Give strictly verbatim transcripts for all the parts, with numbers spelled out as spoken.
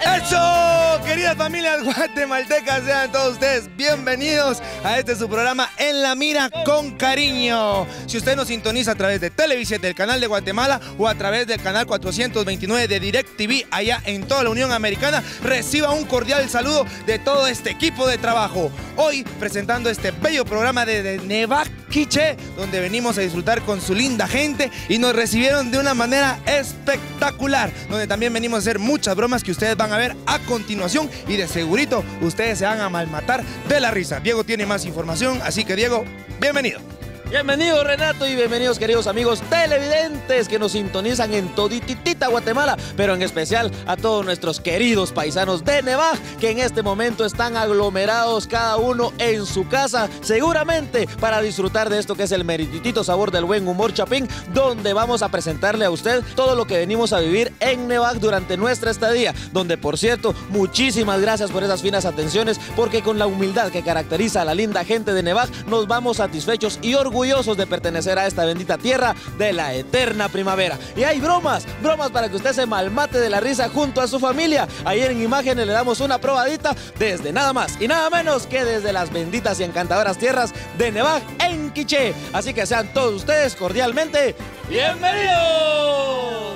¡Eso! Queridas familias guatemaltecas, sean todos ustedes bienvenidos a este su programa En la Mira con Cariño. Si usted nos sintoniza a través de Televisión del Canal de Guatemala o a través del canal cuatrocientos veintinueve de DirecTV allá en toda la Unión Americana, reciba un cordial saludo de todo este equipo de trabajo. Hoy presentando este bello programa de, de Nevac Quiché, donde venimos a disfrutar con su linda gente y nos recibieron de una manera espectacular, donde también venimos a hacer muchas bromas que ustedes van a ver a continuación y de segurito ustedes se van a malmatar de la risa. Diego tiene más información, así que Diego, bienvenido. Bienvenido Renato y bienvenidos queridos amigos televidentes que nos sintonizan en todititita Guatemala, pero en especial a todos nuestros queridos paisanos de Nevac que en este momento están aglomerados cada uno en su casa, seguramente para disfrutar de esto que es el merititito sabor del buen humor chapín, donde vamos a presentarle a usted todo lo que venimos a vivir en Nevac durante nuestra estadía, donde por cierto, muchísimas gracias por esas finas atenciones, porque con la humildad que caracteriza a la linda gente de Nevac nos vamos satisfechos y orgullosos de pertenecer a esta bendita tierra de la eterna primavera. Y hay bromas, bromas para que usted se malmate de la risa junto a su familia. Ayer en imágenes le damos una probadita desde nada más y nada menos que desde las benditas y encantadoras tierras de Nevac en Quiché. Así que sean todos ustedes cordialmente bienvenidos.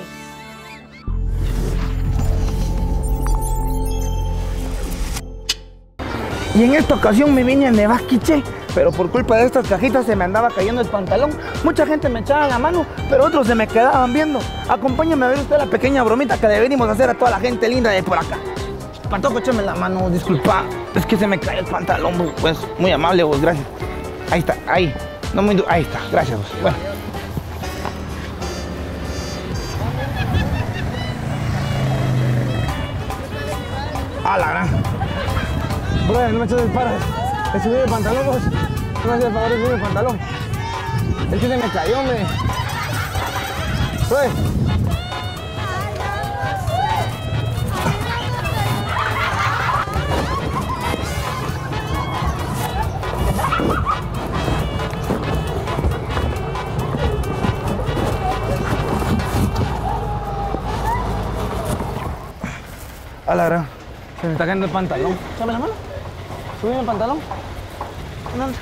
Y en esta ocasión me vine a Nevac Quiché, pero por culpa de estas cajitas se me andaba cayendo el pantalón. Mucha gente me echaba la mano, pero otros se me quedaban viendo. Acompáñame a ver usted la pequeña bromita que le venimos a hacer a toda la gente linda de por acá. Patojo, échame la mano, disculpa, es que se me cayó el pantalón, pues muy amable vos, gracias. Ahí está, ahí, no muy ahí está, gracias vos. Bueno. A la gran. Brother, no me eches el para. Me subí el pantalón, vos. No me haces el favor de subir el pantalón. Es que se me cayó, hombre. Brother. A la gran. Se me está cayendo el pantalón. Échame la mano. Subime el pantalón. No, no.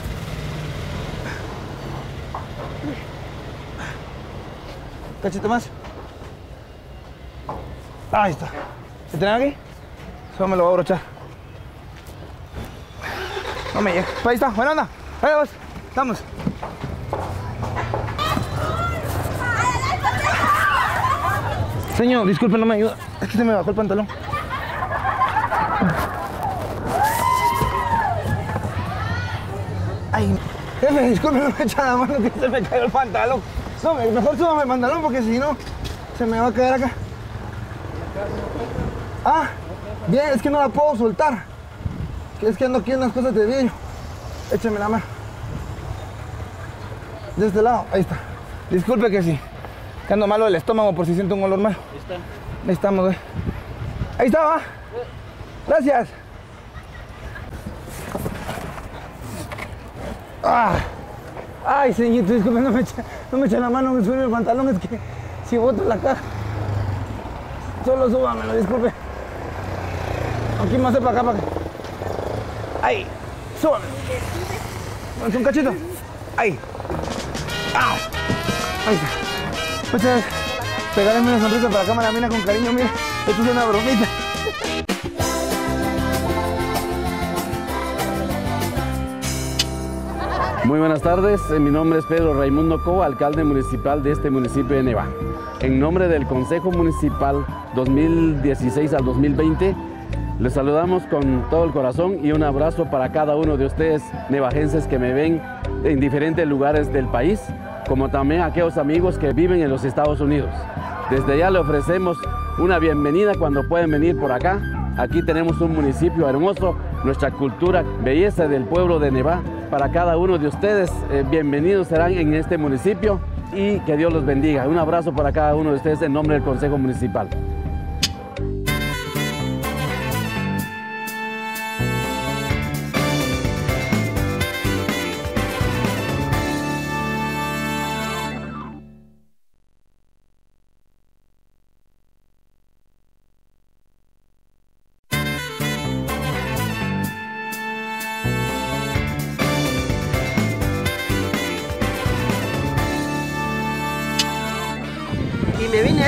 Cachito más. Ahí está. ¿Se tiene aquí? Solo me lo voy a abrochar. No me llega. Ahí está. Buena onda. Ahí vas. Vamos. Señor, disculpe, no me ayuda. Es que se me bajó el pantalón. Ay, jefe, disculpe, no me echa la mano que se me cayó el pantalón. No, mejor súbame el pantalón porque si no, se me va a quedar acá. Ah, bien, es que no la puedo soltar. Es que ando aquí en unas cosas de vidrio. Échame la mano. De este lado, ahí está. Disculpe que sí, que ando malo del estómago por si siento un olor malo. Ahí está. Ahí estamos, güey. Ahí está, va. Gracias. Ah. Ay, señorito, disculpe, no me echa, no me echa la mano, me sube el pantalón, es que si boto la caja. Solo súbamelo, disculpe. Aquí más de para acá, para acá. Ahí, súbamelo. ¿Es un cachito? Ahí. Ah. Ahí está. Muchas gracias. Regálame una sonrisa para la cámara, mira con cariño, mira. Esto es una bromita. Muy buenas tardes, mi nombre es Pedro Raimundo Cobo, alcalde municipal de este municipio de Nevac. En nombre del Consejo Municipal dos mil dieciséis al dos mil veinte, les saludamos con todo el corazón y un abrazo para cada uno de ustedes nevagenses que me ven en diferentes lugares del país, como también a aquellos amigos que viven en los Estados Unidos. Desde ya le ofrecemos una bienvenida cuando pueden venir por acá. Aquí tenemos un municipio hermoso, nuestra cultura, belleza del pueblo de Nevac. Para cada uno de ustedes, eh, bienvenidos serán en este municipio y que Dios los bendiga. Un abrazo para cada uno de ustedes en nombre del Consejo Municipal.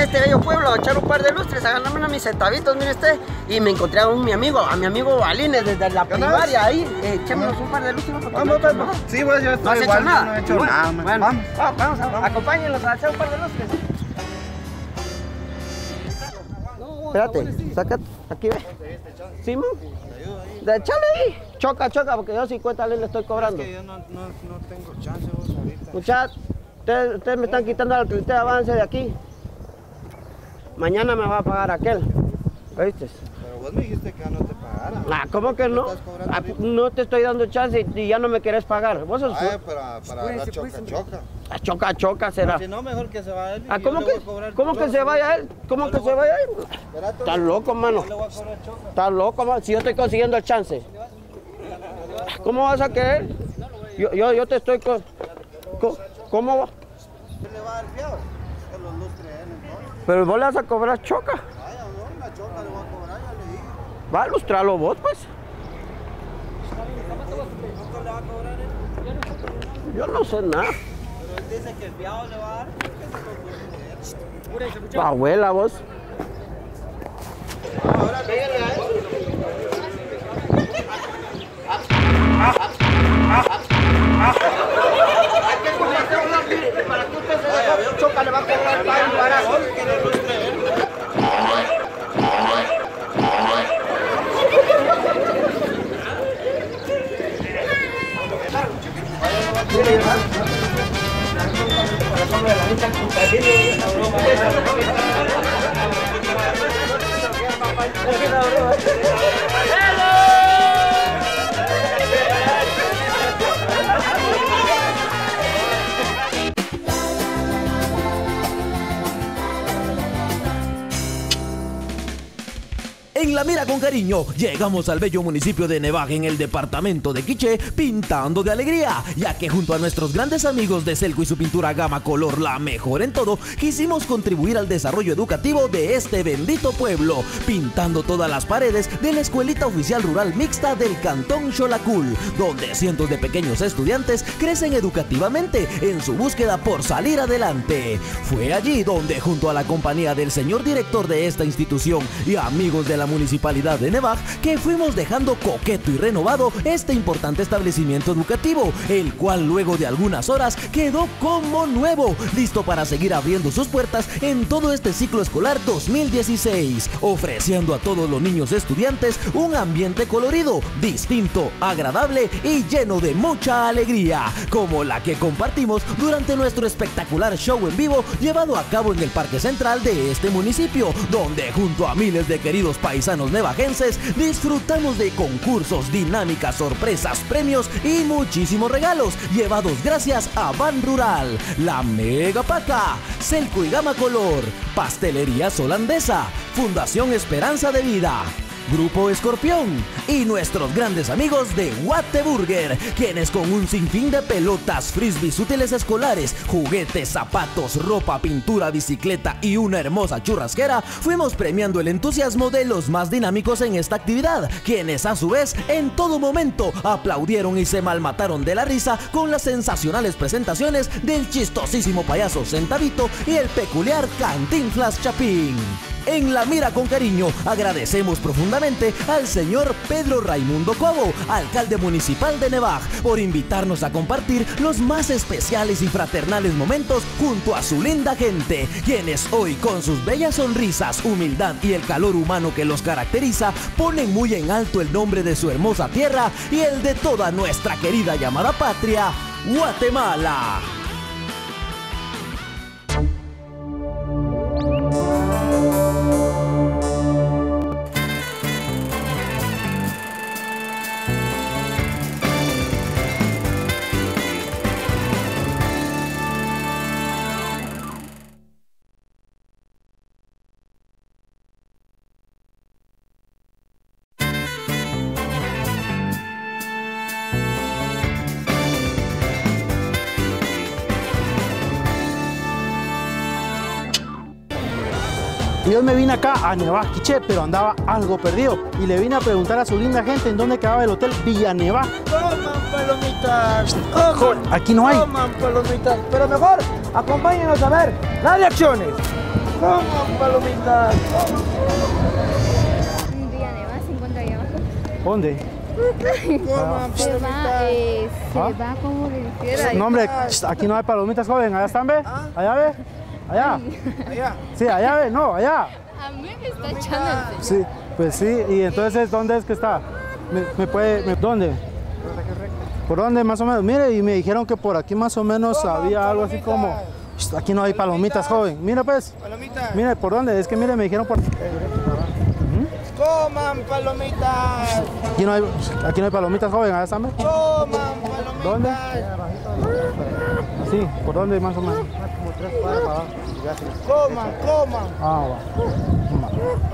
este bello pueblo a echar un par de lustres, a ganarme unos mis centavitos, mire usted. Y me encontré a un, mi amigo, a mi amigo Balines desde la primaria ahí. Eh, echémonos un par de lustres. ¿No? Vamos, vamos, vamos. Sí, pues yo estoy ¿No has igual, hecho nada? no he hecho Igual. nada, man. Bueno, Vamos. vamos, vamos, vamos. Acompáñenlos a echar un par de lustres. Espérate, sácate, aquí ve. Simón, échale ahí. Choca, choca, porque yo cincuenta le estoy cobrando. Es que yo no, no, no tengo chance vos ahorita. Muchachos, ustedes, ustedes me están quitando la clientela de avance de aquí. Mañana me va a pagar aquel. ¿Oíste? Pero vos me dijiste que ya no te pagara. Ah, ¿cómo que no? Ah, no te estoy dando chance y, y ya no me querés pagar. Vos sos... Ay, para, para la choca, choca. Ah, choca, choca será. Si no, mejor que se vaya él. Ah, ¿cómo que, ¿cómo que se vaya él? ¿Cómo que se vaya él? Estás loco, mano. Estás loco, mano. Si yo estoy consiguiendo el chance. ¿Cómo vas a querer? Yo, yo, yo te estoy... Con... ¿Cómo va? Le va a dar fiado. Que los lustres él entonces. Pero vos le vas a cobrar choca. Vaya, no, una choca le voy a cobrar, ya le dije. Va a lustrarlo vos, pues. ¿Cuánto le va a cobrar él? Yo no sé nada. Pero él dice que el fiado le va a dar. ¿Qué se lo Tu abuela, vos. Ahora pégale a él. Para que usted se deje choca, le va a cobrar el barato. Que lo lustre él. En La Mira con Cariño, llegamos al bello municipio de Nevaj en el departamento de Quiché, pintando de alegría, ya que junto a nuestros grandes amigos de Selco y su pintura gama color La Mejor en Todo, quisimos contribuir al desarrollo educativo de este bendito pueblo, pintando todas las paredes de la escuelita oficial rural mixta del cantón Xolacul, donde cientos de pequeños estudiantes crecen educativamente en su búsqueda por salir adelante. Fue allí donde, junto a la compañía del señor director de esta institución y amigos de la municipalidad de Nevaj, que fuimos dejando coqueto y renovado este importante establecimiento educativo, el cual luego de algunas horas quedó como nuevo, listo para seguir abriendo sus puertas en todo este ciclo escolar dos mil dieciséis, ofreciendo a todos los niños estudiantes un ambiente colorido, distinto, agradable y lleno de mucha alegría, como la que compartimos durante nuestro espectacular show en vivo llevado a cabo en el Parque Central de este municipio, donde junto a miles de queridos paisanos nevajenses disfrutamos de concursos, dinámicas, sorpresas, premios y muchísimos regalos llevados gracias a Ban Rural, La Mega Paca, Selco y Gama Color, Pastelerías Holandesa, Fundación Esperanza de Vida, Grupo Escorpión y nuestros grandes amigos de Guate Burger, quienes con un sinfín de pelotas, frisbees, útiles escolares, juguetes, zapatos, ropa, pintura, bicicleta y una hermosa churrasquera, fuimos premiando el entusiasmo de los más dinámicos en esta actividad, quienes a su vez en todo momento aplaudieron y se malmataron de la risa con las sensacionales presentaciones del chistosísimo payaso Centavito y el peculiar Cantinflas Chapín. En La Mira con Cariño agradecemos profundamente al señor Pedro Raimundo Cobo, alcalde municipal de Nevaj, por invitarnos a compartir los más especiales y fraternales momentos junto a su linda gente, quienes hoy con sus bellas sonrisas, humildad y el calor humano que los caracteriza, ponen muy en alto el nombre de su hermosa tierra y el de toda nuestra querida llamada patria, Guatemala. Yo me vine acá a Nevaj, Quiché, pero andaba algo perdido y le vine a preguntar a su linda gente en dónde quedaba el hotel Villa Nevaj. Coman palomitas, coman, aquí no hay. Coman palomitas, pero mejor acompáñenos a ver las reacciones. Coman palomitas. Villanueva se encuentra allá abajo. ¿Dónde? Coman Se va, palomitas. eh, se ¿Ah? va como le dijera. No, hombre, aquí no hay palomitas, joven. Allá están, ve. Allá, ve. Allá. Allá. Sí, allá, ve. No, allá. A mí me está echando el Sí, pues sí. Y entonces, ¿dónde es que está? ¿Me, me puede, me- ¿Dónde? ¿Por dónde más o menos? Mire, y me dijeron que por aquí más o menos había algo así como... "Shh, aquí no hay palomitas, joven. Mira pues. Palomitas. Mire, ¿por dónde? Es que mire, me dijeron por... Coman palomitas. Aquí no hay, aquí no hay palomitas, joven. Allá están, ve. Coman palomitas. ¿Dónde? Sí, ¿por dónde más o menos? Coman, coman. Ah, va.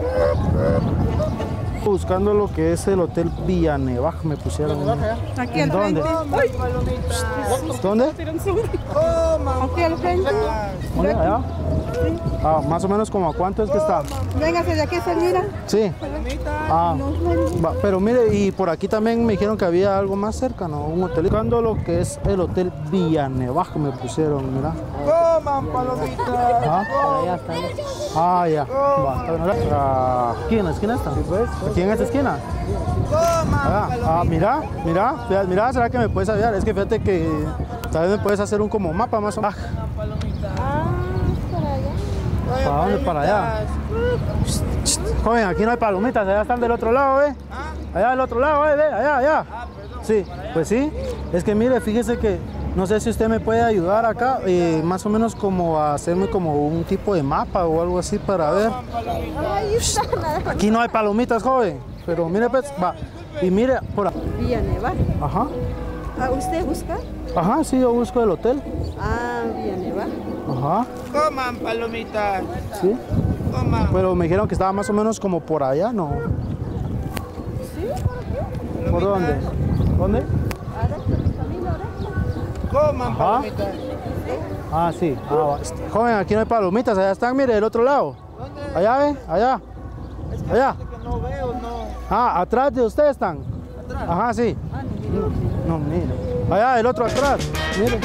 Buscando lo que es el Hotel Villanueva, me pusieron. Aquí ¿En al dónde? frente. Ay, ¿Dónde? Coman. aquí al frente. ¿Dónde? Allá. Ah, más o menos como a cuánto es que está. Véngase de aquí, se mira. Sí. Ah, va, pero mire, y por aquí también me dijeron que había algo más cerca, ¿no? Un hotel. Buscando lo que es el Hotel Villanueva, me pusieron, mira. Coman palomitas. Ah, ah ya. Va, está bien. Ah, aquí en la esquina está. Aquí en esta esquina. Coman Ah, ah, mira, mira, fíjate, mira, ¿será que me puedes ayudar? Es que fíjate que tal vez me puedes hacer un como mapa más o menos. ¿Para dónde? Para allá. Joven, aquí no hay palomitas, allá están del otro lado, ¿eh? Allá del otro lado, ¿eh? Ve, allá, allá. Sí, pues sí. Es que mire, fíjese que no sé si usted me puede ayudar acá, eh, más o menos como a hacerme como un tipo de mapa o algo así para ver. Aquí no hay palomitas, joven. Pero mire, pues, va. Y mire, por ahí. Villanueva. Ajá. Ah, ¿usted busca? Ajá, sí, yo busco el hotel. Ah, Villanueva. Ajá, Coman palomitas. sí. Coman. Pero me dijeron que estaba más o menos como por allá, ¿no? ¿Por dónde? ¿Dónde? Coman Ajá. palomitas. Ah, sí. Ah, va. Joven, aquí no hay palomitas, allá están, mire, del otro lado. Allá, ve, allá. Allá. No veo, no. Ah, atrás de ustedes están. Ajá, sí. No, mire. Allá, el otro atrás. Mire.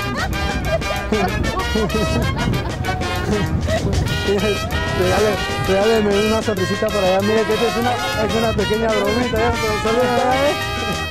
Regale, regáleme una sonrisita por allá. Mire que esta es una, es una pequeña bromita. ¿Ya? Solo allá, ¿eh?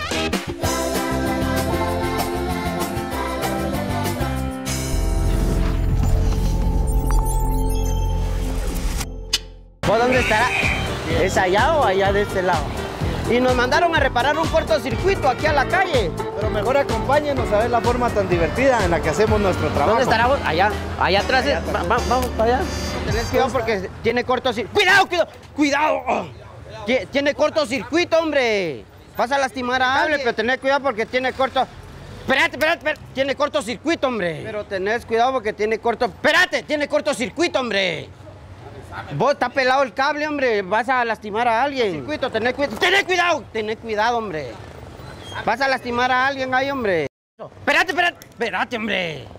¿Por dónde estará? ¿Es allá o allá de este lado? Y nos mandaron a reparar un cortocircuito aquí a la calle. Pero mejor acompáñenos a ver la forma tan divertida en la que hacemos nuestro trabajo. ¿Dónde estará vos? Allá, allá atrás. Allá es- atrás. va- va- vamos para allá. Tenés cuidado porque tiene cortocircuito. ¡Cuidado, cuidado! ¡Cuidado! Oh. Tie- Tiene cortocircuito, hombre. Vas a lastimar a alguien, pero tenés cuidado porque tiene corto... Espérate, espérate, espérate. Tiene cortocircuito, hombre. Pero tenés cuidado porque tiene corto... Espérate, tiene cortocircuito, hombre. Vos está pelado el cable, hombre. Vas a lastimar a alguien. Circuito, tenés cuidado. Tenés cuidado. Tenés cuidado, hombre. Vas a lastimar a alguien ahí, hombre. Espérate, espérate. Espérate, hombre.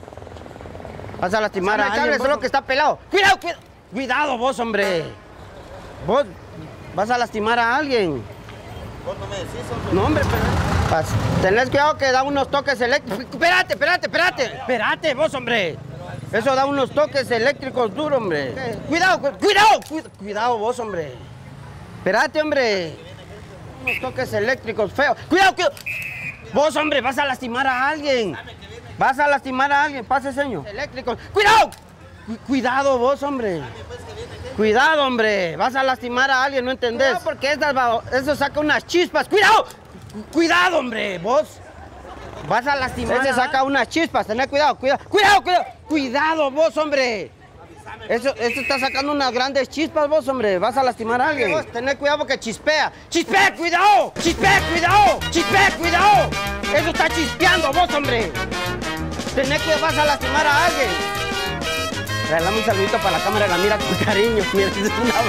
Vas a lastimar a alguien. Cable, solo que está pelado. Cuidado, cuidado. Cuidado, vos, hombre. Vos vas a lastimar a alguien. Vos no me decís, hombre. No, hombre, pero... Vas- Tenés cuidado que da unos toques eléctricos. Espérate, espérate, espérate. Espérate, vos, hombre. Eso da unos toques eléctricos duros, hombre. Cuidado, cu- cuidado, cu- cuidado vos, hombre. Espérate, hombre. Unos toques eléctricos feos. Cuidado, cuidado. Vos, hombre, vas a lastimar a alguien. Vas a lastimar a alguien. Pase, señor. Eléctricos. Cuidado. Cu- Cuidado vos, hombre. Cuidado, hombre. Vas a lastimar a alguien, ¿no entendés? Cuidado porque estas va- eso saca unas chispas. Cuidado. Cu- Cuidado, hombre. Vos. Vas a lastimar. Ese saca unas chispas, tened cuidado, cuidado, cuidado, cuidado, cuidado vos, hombre. Eso, eso está sacando unas grandes chispas vos, hombre. Vas a lastimar a alguien. Vos, tened cuidado porque chispea. ¡Chispea, cuidado! ¡Chispea, cuidado! ¡Chispea, cuidado! Eso está chispeando vos, hombre. Tened cuidado, vas a lastimar a alguien. Regálame un saludito para la cámara, la mira con cariño. Mira, es una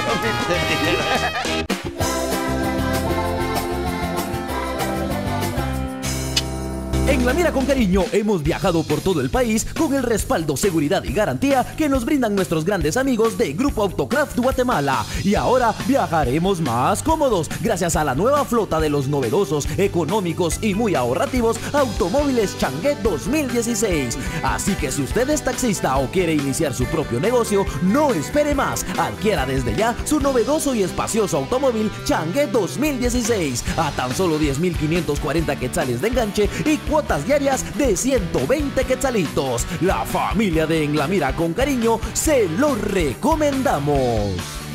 bromita. En La Mira con Cariño hemos viajado por todo el país con el respaldo, seguridad y garantía que nos brindan nuestros grandes amigos de Grupo Autocraft Guatemala. Y ahora viajaremos más cómodos gracias a la nueva flota de los novedosos, económicos y muy ahorrativos automóviles Changuet dos mil dieciséis. Así que si usted es taxista o quiere iniciar su propio negocio, no espere más. Adquiera desde ya su novedoso y espacioso automóvil Changuet dos mil dieciséis a tan solo diez mil quinientos cuarenta quetzales de enganche y cuotas diarias de ciento veinte quetzalitos. La familia de En La Mira con Cariño se lo recomendamos.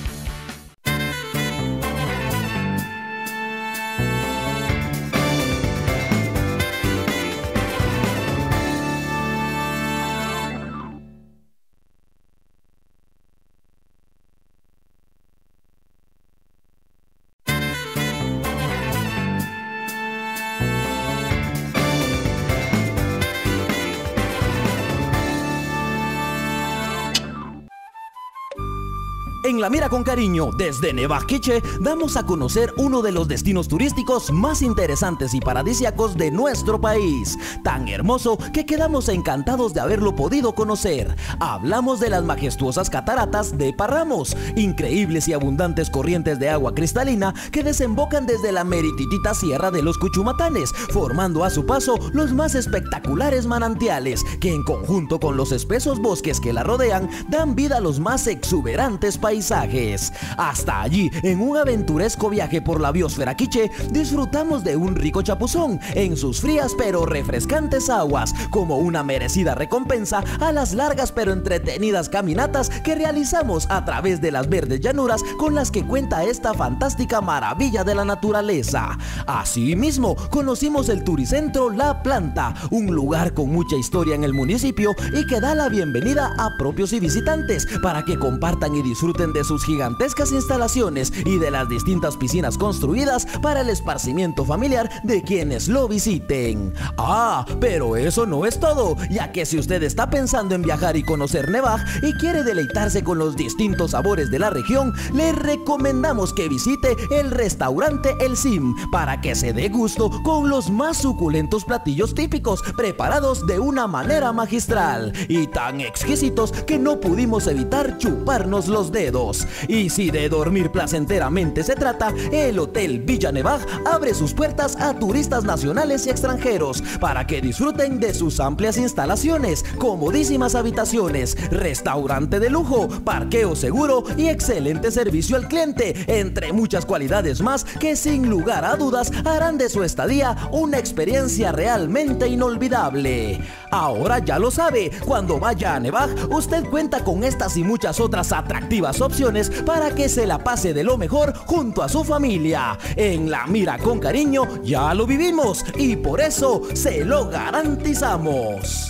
En La Mira con Cariño, desde Nevaj Quiché, damos a conocer uno de los destinos turísticos más interesantes y paradisíacos de nuestro país. Tan hermoso que quedamos encantados de haberlo podido conocer. Hablamos de las majestuosas cataratas de Parramos, increíbles y abundantes corrientes de agua cristalina que desembocan desde la merititita Sierra de los Cuchumatanes, formando a su paso los más espectaculares manantiales, que en conjunto con los espesos bosques que la rodean, dan vida a los más exuberantes paisajes. Paisajes. Hasta allí, en un aventuresco viaje por la biosfera quiché, disfrutamos de un rico chapuzón en sus frías pero refrescantes aguas, como una merecida recompensa a las largas pero entretenidas caminatas que realizamos a través de las verdes llanuras con las que cuenta esta fantástica maravilla de la naturaleza. Asimismo, conocimos el Turicentro La Planta, un lugar con mucha historia en el municipio y que da la bienvenida a propios y visitantes para que compartan y disfruten de sus gigantescas instalaciones y de las distintas piscinas construidas para el esparcimiento familiar de quienes lo visiten. Ah, pero eso no es todo, ya que si usted está pensando en viajar y conocer Nevaj y quiere deleitarse con los distintos sabores de la región, le recomendamos que visite el restaurante El Sim para que se dé gusto con los más suculentos platillos típicos preparados de una manera magistral y tan exquisitos que no pudimos evitar chuparnos los dedos. Y si de dormir placenteramente se trata, el Hotel Villa Nevaj abre sus puertas a turistas nacionales y extranjeros para que disfruten de sus amplias instalaciones, comodísimas habitaciones, restaurante de lujo, parqueo seguro y excelente servicio al cliente, entre muchas cualidades más que sin lugar a dudas harán de su estadía una experiencia realmente inolvidable. Ahora ya lo sabe, cuando vaya a Nevaj, usted cuenta con estas y muchas otras atractivas opciones para que se la pase de lo mejor junto a su familia. En La Mira con Cariño ya lo vivimos y por eso se lo garantizamos.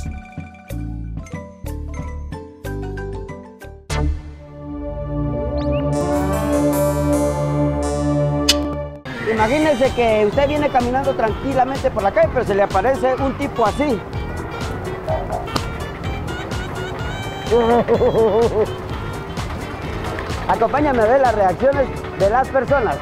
Imagínense que usted viene caminando tranquilamente por la calle, pero se le aparece un tipo así. Acompáñame a ver las reacciones de las personas.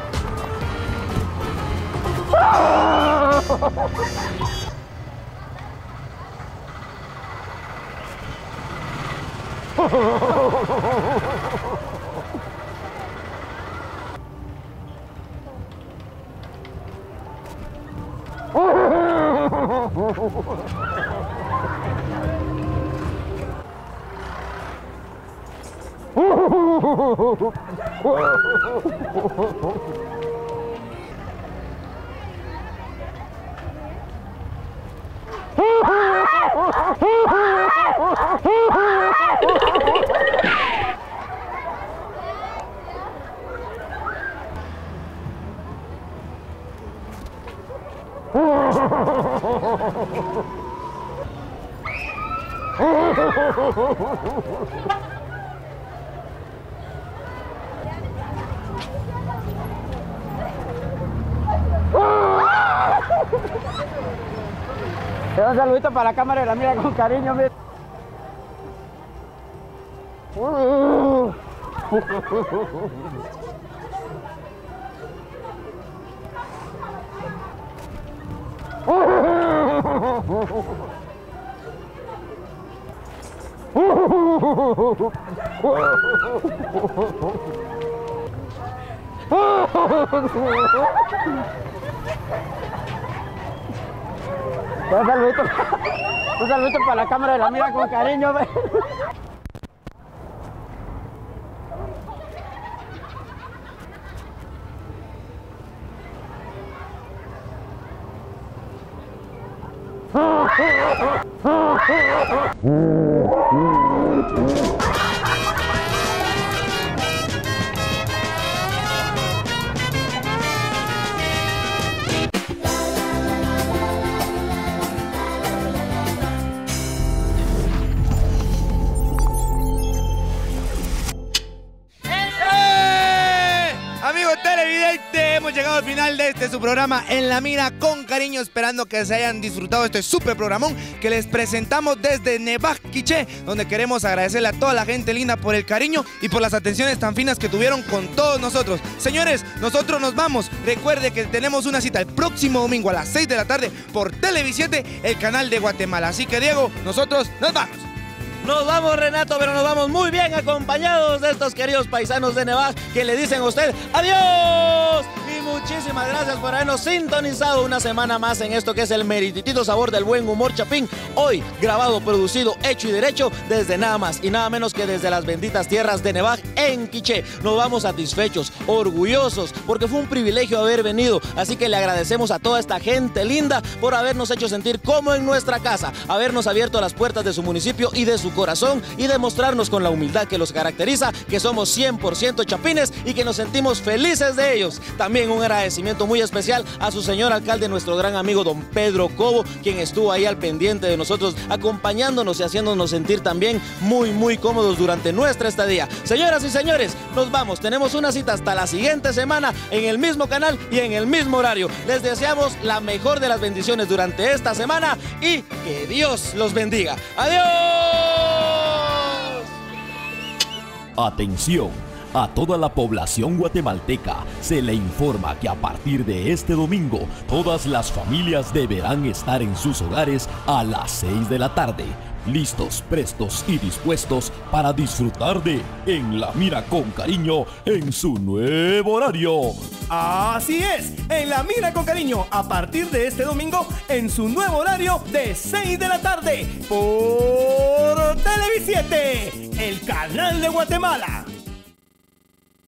Un saludito para la cámara de La Mira con Cariño. Mira. Un saludito, un saludito para la cámara de La Mira con Cariño. Ve. Hemos llegado al final de este su programa En la Mira con Cariño, esperando que se hayan disfrutado este super programón que les presentamos desde Nevaj Quiché, donde queremos agradecerle a toda la gente linda por el cariño y por las atenciones tan finas que tuvieron con todos nosotros. Señores, nosotros nos vamos. Recuerde que tenemos una cita el próximo domingo a las seis de la tarde por Televisiete, el canal de Guatemala. Así que, Diego, nosotros nos vamos. Nos vamos, Renato, pero nos vamos muy bien acompañados de estos queridos paisanos de Nevaj que le dicen a usted ¡adiós! Y muchísimas gracias por habernos sintonizado una semana más en esto que es el merititito sabor del buen humor chapín. Hoy grabado, producido, hecho y derecho desde nada más y nada menos que desde las benditas tierras de Nevaj en Quiché. Nos vamos satisfechos, orgullosos, porque fue un privilegio haber venido. Así que le agradecemos a toda esta gente linda por habernos hecho sentir como en nuestra casa, habernos abierto las puertas de su municipio y de su corazón y demostrarnos con la humildad que los caracteriza que somos cien por ciento chapines y que nos sentimos felices de ellos. También un agradecimiento muy especial a su señor alcalde, nuestro gran amigo don Pedro Cobo, quien estuvo ahí al pendiente de nosotros, acompañándonos y haciéndonos sentir también muy muy cómodos durante nuestra estadía. Señoras y señores, nos vamos, tenemos una cita hasta la siguiente semana en el mismo canal y en el mismo horario. Les deseamos la mejor de las bendiciones durante esta semana y que Dios los bendiga. ¡Adiós! Atención, a toda la población guatemalteca se le informa que a partir de este domingo todas las familias deberán estar en sus hogares a las seis de la tarde, listos, prestos y dispuestos para disfrutar de En la Mira con Cariño en su nuevo horario. Así es, En la Mira con Cariño, a partir de este domingo en su nuevo horario de seis de la tarde por Televisiete, el canal de Guatemala.